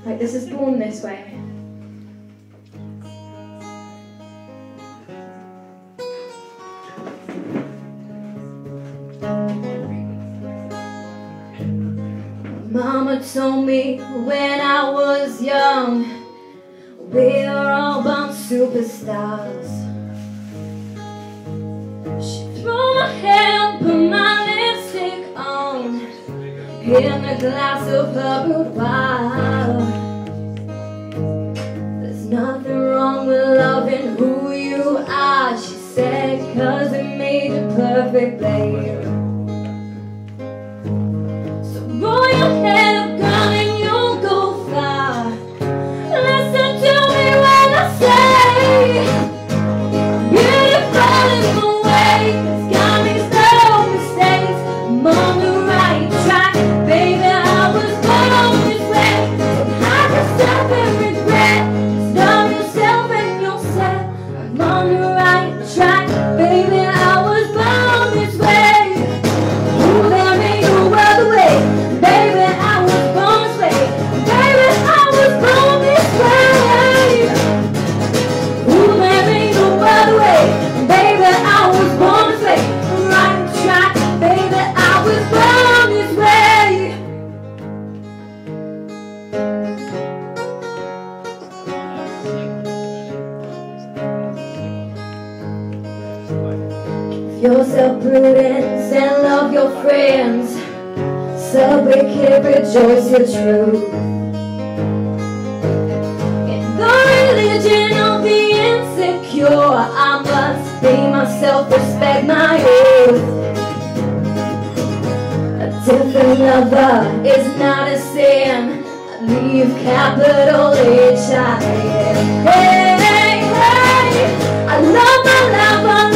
Like this is born this way. Mama told me when I was young, we are all born superstars. She threw my hair up, put my lipstick on, in a glass of her boudoir. There's nothing wrong with loving who you are, she said, 'cause it made you perfect, babe. Roll your head up, girl, and you'll go far. Listen to me when I say beautiful in the way, it's got me no mistakes. I'm on the right track, baby, I was born this way. Don't have yourself and regret, just love yourself and you'll say I'm on the right track, baby, I was born this way. Ooh, there ain't no other way. Baby, I was born this way. Baby, I was born this way. Ooh, there ain't no other way. Baby, I was born this way. Right track, baby, I was born this way. Give yourself prudence and love your friends. Celebrate, kid, rejoice your truth. In the religion of the insecure, I must be myself, respect my youth. A different lover is not a sin. I leave capital H-I-M. Hey, hey, I love my life.